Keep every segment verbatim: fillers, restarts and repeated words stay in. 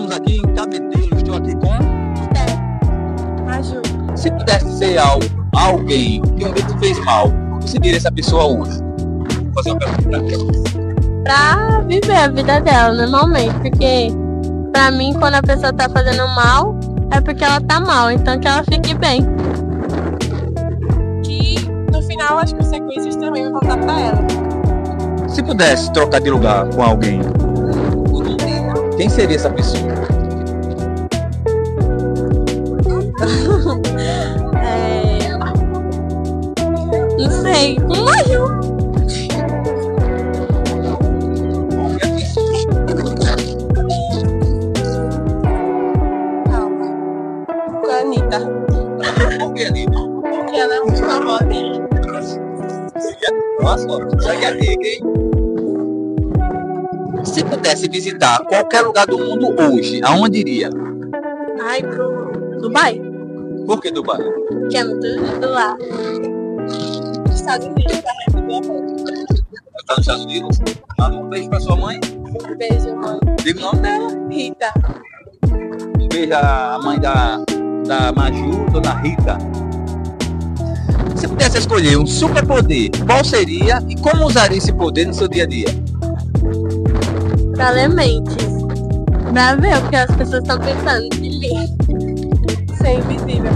Estamos aqui em Cabedelo, estou aqui com Maju. Se pudesse ser algo, alguém que um dia te fez mal, você diria essa pessoa hoje? Vou fazer uma pergunta pra ela. Pra viver a vida dela normalmente, porque pra mim quando a pessoa tá fazendo mal é porque ela tá mal, então que ela fique bem. Que no final as consequências também vão voltar pra ela. Se pudesse trocar de lugar com alguém, quem seria essa pessoa? É... Não sei, com Maju. Com a Anitta. Por que, Anitta? Porque ela é muito famosa. Nossa, segue a dica, hein? Se pudesse visitar qualquer lugar do mundo hoje, aonde iria? Ai, pro Dubai, Por que Dubai? que é muito lindo lá. Estados Unidos, pra receber amor. Está nos Estados Unidos? Manda um beijo pra sua mãe. Um beijo, mãe. Diga o nome dela. Rita. Um beijo à mãe da, da Maju, dona Rita. Se pudesse escolher um superpoder, qual seria e como usaria esse poder no seu dia a dia? Pra ler mentes. Pra ver o que as pessoas estão pensando de mim. Ser invisível,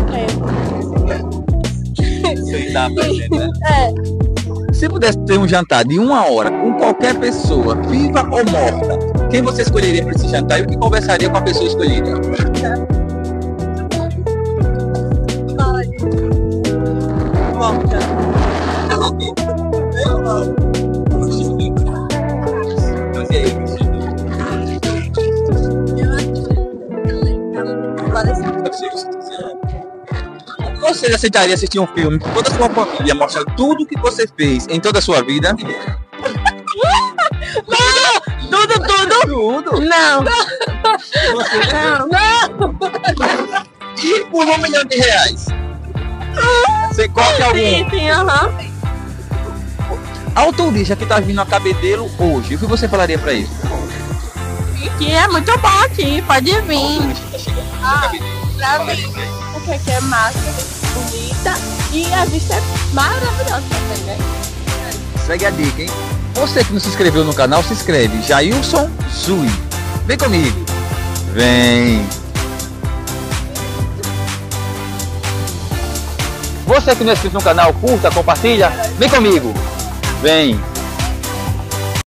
porque Sem dar presente, né? É, Se pudesse ter um jantar de uma hora com qualquer pessoa, viva ou morta, quem você escolheria para esse jantar e o que conversaria com a pessoa escolhida? pode. Volta. Mas e aí? Você aceitaria assistir um filme com toda a sua família, mostrar tudo o que você fez em toda a sua vida? tudo, tudo. Tudo! Não, Você não, não. e por um milhão de reais? Você corta algum? Sim, sim, aham. Ao turista que está vindo a Cabedelo hoje, o que você falaria para ele? Que é muito bom aqui, pode vir. Ah, pra mim, porque aqui é massa, bonita e a vista é maravilhosa também, né? Segue a dica, hein? Você que não se inscreveu no canal, se inscreve. Jailson Zui. Vem comigo. Vem. Você que não é inscrito no canal, curta, compartilha. Vem comigo. Vem.